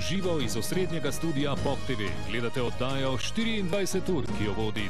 živo iz osrednjega studia Pop TV. Gledate oddajo 24 ur, ki jo vodi.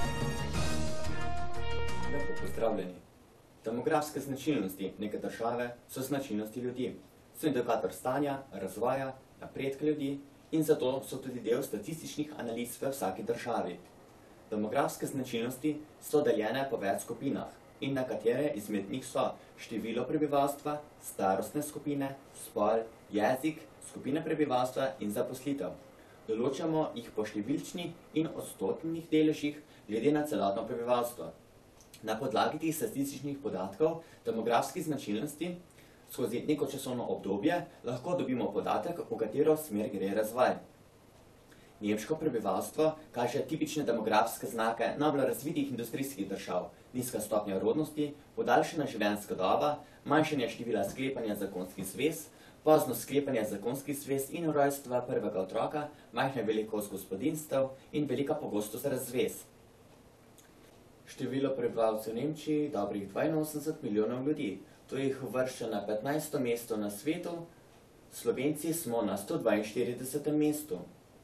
Lepo pozdravljeni. Demografske značilnosti neke države so značilnosti ljudi. So indikator stanja, razvoja, napredka ljudi in zato so tudi del statističnih analiz v vsaki državi. Demografske značilnosti so deljene po več skupinah in nekatere izmed njih so število prebivalstva, starostne skupine, spol, jezik, skupine prebivalstva in zaposlitev. Določamo jih po številčni in odstotnih deležih glede na celotno prebivalstvo. Na podlagi teh statističnih podatkov demografskih značilnosti skozi neko časovno obdobje lahko dobimo podatek, v katero smer gre razvoj. Nemško prebivalstvo kaže tipične demografske znake najbolj razvitih industrijskih držav, nizka stopnja rodnosti, podaljšana življenjska doba, manjšanje števila sklepanja zakonskih zvez, pozno sklepanje zakonskih zvez in rojstva prvega otroka, majhna velikost gospodinjstev in velika pogostost razvez. Število prebivalcev v Nemčiji dobrih 82 milijonov ljudi. To jih uvršča na 15. mesto na svetu, Slovenci smo na 142. mestu.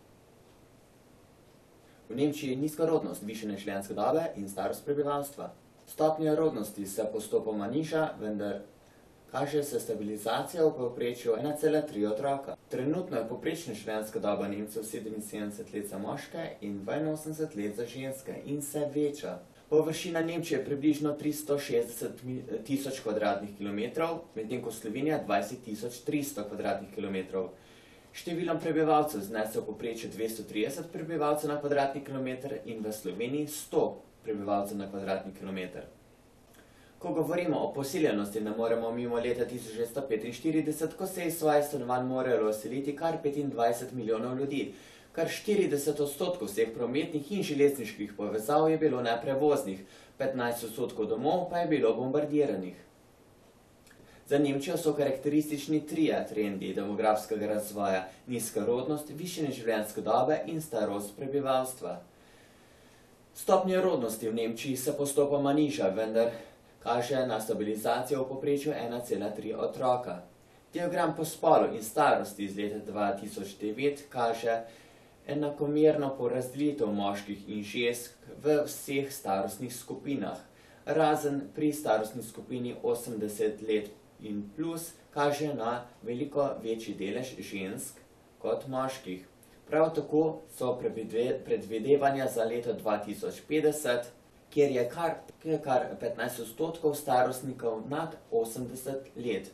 V Nemčiji je nizka rodnost, višanje življenjske dobe in starost prebivalstva. Stopnja rodnosti se postopoma niža, vendar kaže se stabilizacija v povprečju 1,3 otroka. Trenutno je povprečna življenjska doba Nemcev 77 let za moške in 82 let za ženske in se veča. Površina Nemčije je približno 360 tisoč kvadratnih kilometrov, medtem ko Slovenija 20 tisoč 300 kvadratnih kilometrov. Številom prebivalcev znese v povprečju 230 prebivalcev na kvadratni kilometer in v Sloveniji 100 prebivalcev na kvadratni kilometer. Ko govorimo o poseljenosti, ne moremo mimo leta 1945, ko se iz svojih stanovanj morajo razseliti kar 25 milijonov ljudi. Kar 40% vseh prometnih in železniških povezav je bilo neprevoznih, 15% domov pa je bilo bombardiranih. Za Nemčijo so karakteristični trije trendi demografskega razvoja: nizka rodnost, višanje življenjske dobe in starost prebivalstva. Stopnja rodnosti v Nemčiji se postopoma niža, vendar kaže na stabilizacijo v povprečju 1,3 otroka. Diagram po spolu in starosti iz leta 2009 kaže enakomerno porazdelitev moških in žensk v vseh starostnih skupinah. Razen pri starostni skupini 80 let in plus kaže na veliko večji delež žensk kot moških. Prav tako so predvidevanja za leto 2050, kjer je kar 15% starostnikov nad 80 let.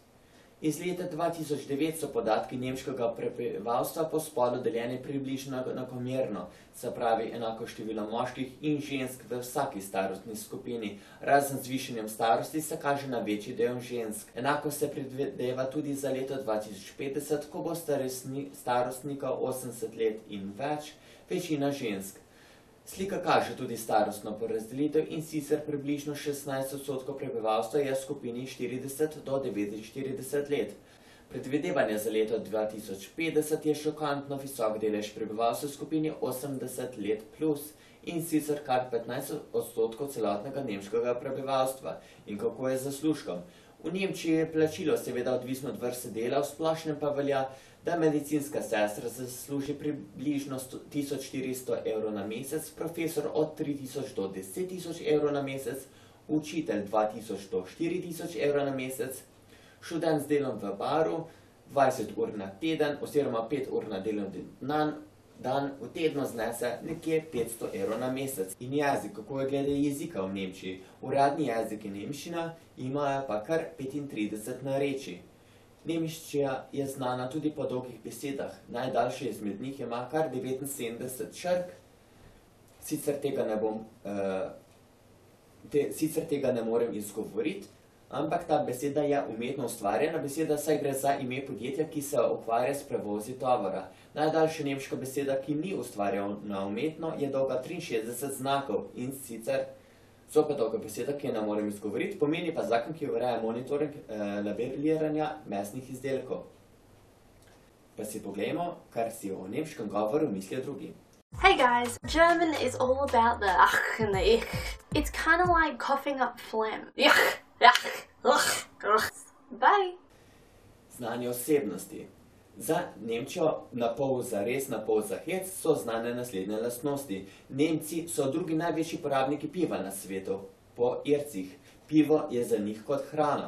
Iz leta 2009 so podatki nemškega prebivalstva po spolu deljeni približno enakomerno, se pravi enako število moških in žensk v vsaki starostni skupini. Razen z višanjem starosti se kaže na večji del žensk. Enako se predvideva tudi za leto 2050, ko bo starostnikov 80 let in več, večina žensk. Slika kaže tudi starostno porazdelitev in sicer približno 16% prebivalstva je v skupini 40 do 49 let. Predvidevanje za leto 2050 je šokantno visok delež prebivalstva v skupini 80 let plus in sicer kar 15% celotnega nemškega prebivalstva. In kako je z zaslužkom? V Nemčiji je plačilo seveda odvisno od vrste dela, v splošnem pa velja, da medicinska sestra zasluži približno 1400 evrov na mesec, profesor od 3000 do 10 000 evrov na mesec, učitelj 2000 do 4000 evrov na mesec, študent z delom v baru 20 ur na teden oziroma 5 ur na delovni dan v tednu znese nekje 500 evrov na mesec. In jezik, kako je glede jezika v Nemčiji? Uradni jezik je nemščina, imajo pa kar 35 narečij. Nemščina je znana tudi po dolgih besedah. Najdaljše izmed njih ima kar 79 črk. Sicer tega ne morem izgovoriti, ampak ta beseda je umetno ustvarjena beseda, saj gre za ime podjetja, ki se ukvarja s prevozi tovora. Najdaljša nemška beseda, ki ni ustvarjena umetno, je dolga 63 znakov in sicer zopet dolga beseda, ki je ne morem izgovoriti, pomeni pa zakon, ki ureja monitoring labeliranja mesnih izdelkov. Pa si poglejmo, kar si o nemškem govoru mislijo drugi. Hey guys, German is all about the ach and the ich. It's kind of like coughing up phlegm. Bye! Znanje osebnosti. Za Nemčijo, napol za res, napol za hec, so znane naslednje lastnosti. Nemci so drugi največji porabniki piva na svetu, po Ircih. Pivo je za njih kot hrana.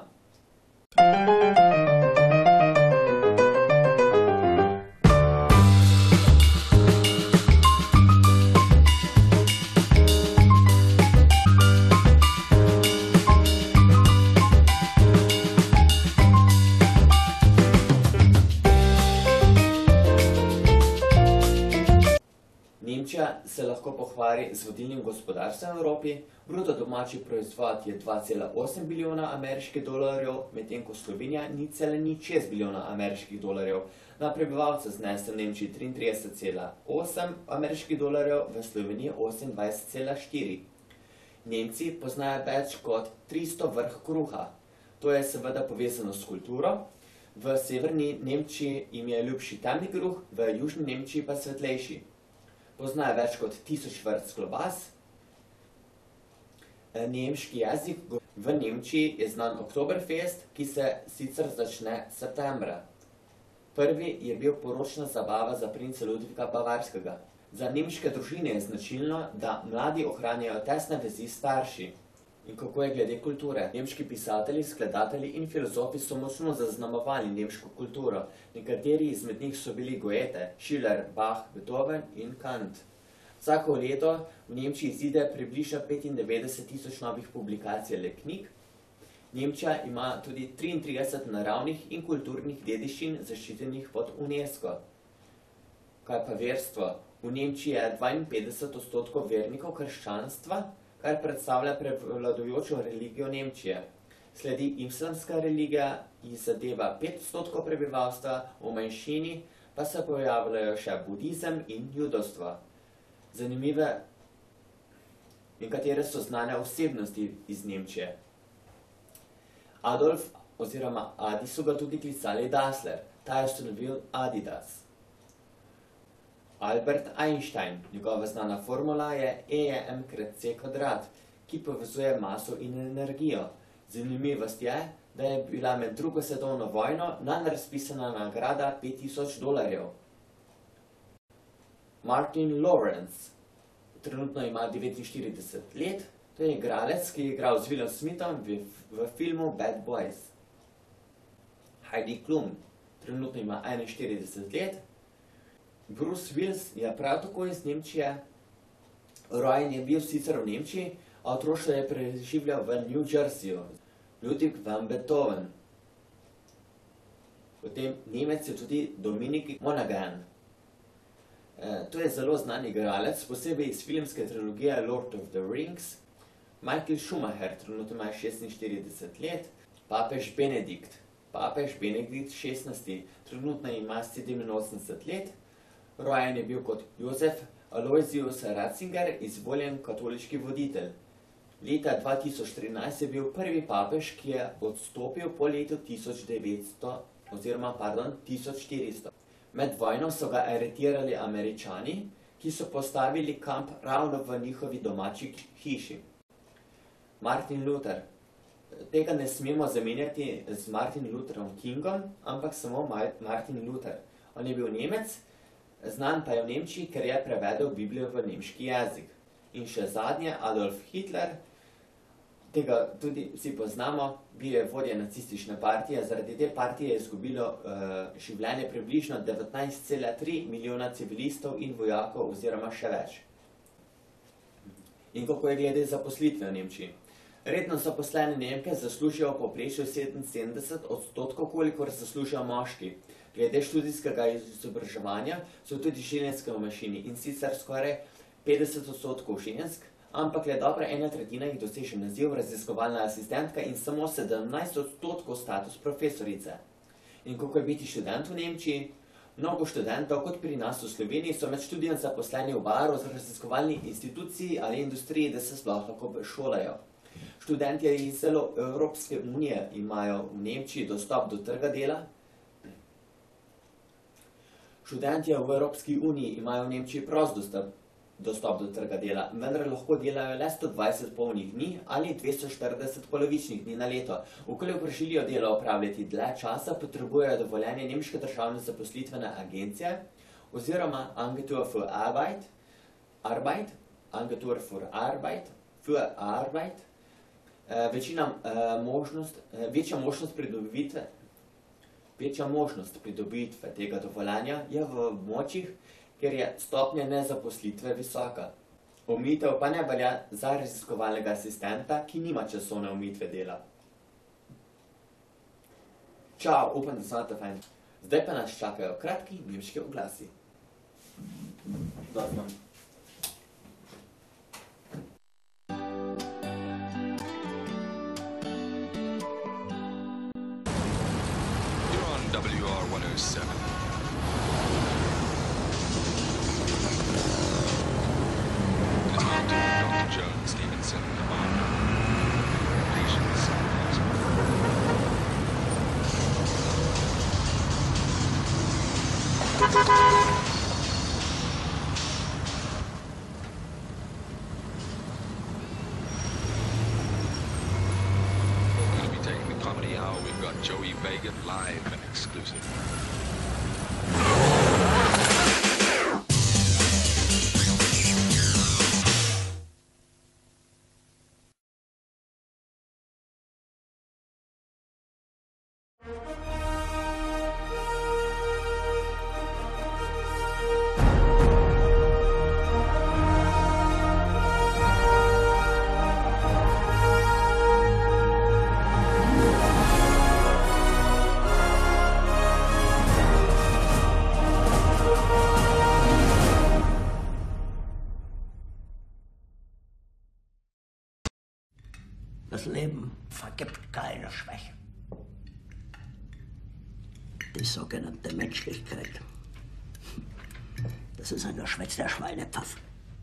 Nemčija se lahko pohvali z vodilnim gospodarstvom v Evropi, bruto domači proizvod je 2,8 bilijona ameriških dolarjev, medtem ko Slovenija 0,06 bilijona ameriških dolarjev. Na prebivalca znese v Nemčiji 33,8 ameriških dolarjev, v Sloveniji 28,4. Nemci poznajo več kot 300 vrh kruha. To je seveda povezano s kulturo. V severni Nemčiji jim je ljubši temni kruh, v južni Nemčiji pa svetlejši. Poznajo več kot 1000 vrst klobas. Nemški jezik. V Nemčiji je znan Oktoberfest, ki se sicer začne septembra. Prvi je bil poročna zabava za princa Ludvika Bavarskega. Za nemške družine je značilno, da mladi ohranjajo tesne vezi s starši. In kako je glede kulture? Nemški pisatelji, skladatelji in filozofi so močno zaznamovali nemško kulturo. Nekateri izmed njih so bili Goethe, Schiller, Bach, Beethoven in Kant. Vsako leto v Nemčiji izide približno 95.000 novih publikacij ali knjig. Nemčija ima tudi 33 naravnih in kulturnih dediščin zaščitenih pod UNESCO. Kaj pa verstvo? V Nemčiji je 52% vernikov krščanstva, kar predstavlja prevladujočo religijo Nemčije. Sledi islamska religija, ki zadeva 5% prebivalstva, v manjšini pa se pojavljajo še budizem in judovstvo. Zanimive in katere so znane osebnosti iz Nemčije. Adolf oziroma Adi so ga tudi klicali Dassler, ta je ustanovil Adidas. Albert Einstein, njegova znana formula je E=mc², ki povezuje maso in energijo. Zanimivost je, da je bila med drugo svetovno vojno nanj razpisana nagrada $5000. Martin Lawrence, trenutno ima 49 let, to je igralec, ki je igral z Willom Smithom v filmu Bad Boys. Heidi Klum, trenutno ima 41 let, Bruce Willis je prav tako iz Nemčije, rojen je bil sicer v Nemčiji, a otroštvo je preživljal v New Jerseyju. Ludwig van Beethoven. Potem Nemec je tudi Dominik Monaghan. To je zelo znan igralec, posebej iz filmske trilogije Lord of the Rings. Michael Schumacher, trenutno ima 46 let. Papež Benedikt XVI, trenutno ima 87 let. Rojen je bil kot Josef Aloysius Ratzinger, izvoljen katoliški voditelj. Leta 2013 je bil prvi papež, ki je odstopil po letu 1400. Med vojno so ga aretirali Američani, ki so postavili kamp ravno v njihovi domači hiši. Martin Luther. Tega ne smemo zamenjati z Martin Lutherom Kingom, ampak samo Martin Luther. On je bil Nemec, znan pa je v Nemčiji, ker je prevedel Biblijo v nemški jezik. In še zadnje, Adolf Hitler, tega tudi vsi poznamo, bil je vodja nacistične partije, zaradi te partije je izgubilo življenje približno 19,3 milijona civilistov in vojakov oziroma še več. In kako je glede zaposlitve v Nemčiji? Redno zaposlene Nemke zaslužijo v povprečju 77%, kolikor zaslužijo moški. Glede študijskega izobraževanja so tudi ženske v manjšini, in sicer skoraj 50% žensk, ampak le dobra 1/3 jih doseže naziv raziskovalna asistentka in samo 17% status profesorice. In kako je biti študent v Nemčiji? Mnogo študentov, kot pri nas v Sloveniji, so med študijem zaposleni v baru, raziskovalni instituciji ali industriji, da se sploh lahko šolajo. Študentje iz celo Evropske unije imajo v Nemčiji dostop do trga dela. Študentje v Evropski uniji imajo v Nemčiji prost dostop dostop do trga dela, vendar lahko delajo le 120 polnih dni ali 240 polovičnih dni na leto. Ukolikor želijo delo opravljati dlje časa, potrebujejo dovoljenje nemške državne zaposlitvene agencije oziroma Agentur für Arbeit, Agentur für Arbeit, večja možnost pridobitve tega dovoljenja je v območjih, ker je stopnja nezaposlitve visoka. Omejitev pa ne velja za raziskovalnega asistenta, ki nima časovne omejitve dela. Čau, upam, da se imate fajn. Zdaj pa nas čakajo kratki nemški oglasi. Dozman. You're on WR 107. Dr. Jones Stevenson on patients. We're going to be taking the comedy hour. We've got Joey Vegan live and exclusive. Das Leben vergibt keine Schwäche. Die sogenannte Menschlichkeit, das ist ein Geschwätz der Schweinepfaffen.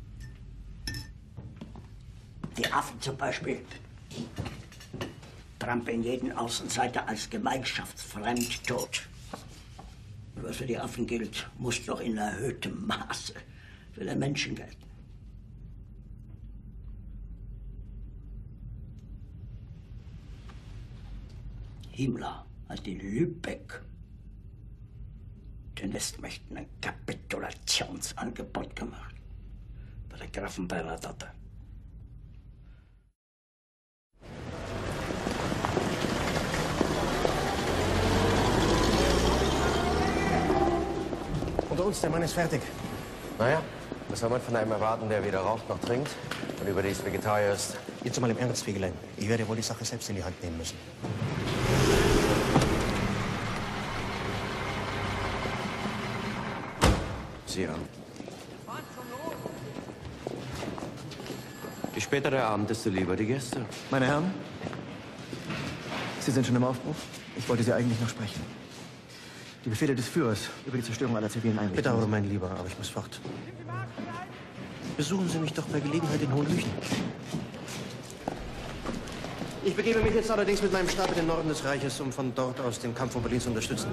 Die Affen zum Beispiel trampeln jeden Außenseiter als gemeinschaftsfremd tot. Und was für die Affen gilt, muss doch in erhöhtem Maße für den Menschen gelten. Himmler hat in Lübeck den Westmächten ein Kapitulationsangebot gemacht. Bei der Grafen Bernadotte. Unter uns, der Mann ist fertig. Naja, was soll man von einem erwarten, der weder raucht noch trinkt und überdies Vegetarier ist? Jetzt mal im Ernst, Fegelein. Ich werde wohl die Sache selbst in die Hand nehmen müssen. Sieh an. Je später der Abend, desto lieber die Gäste. Meine Herren, Sie sind schon im Aufbruch. Ich wollte Sie eigentlich noch sprechen. Die Befehle des Führers über die Zerstörung aller zivilen Einrichtungen. Bedauere, mein Lieber, aber ich muss fort. Besuchen Sie mich doch bei Gelegenheit in Hohenlüchen. Ich begebe mich jetzt allerdings mit meinem Stab in den Norden des Reiches, um von dort aus den Kampf um Berlin zu unterstützen.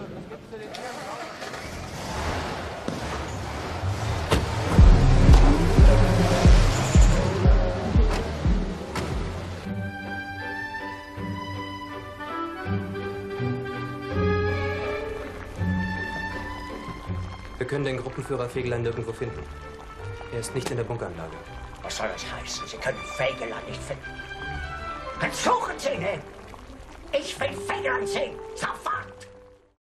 Wir können den Gruppenführer Fegelein nirgendwo finden. Er ist nicht in der Bunkeranlage. Was soll das heißen? Sie können Fegelein nicht finden. Dann suchen Sie ihn! Ich will Fegelein sehen! Sofort!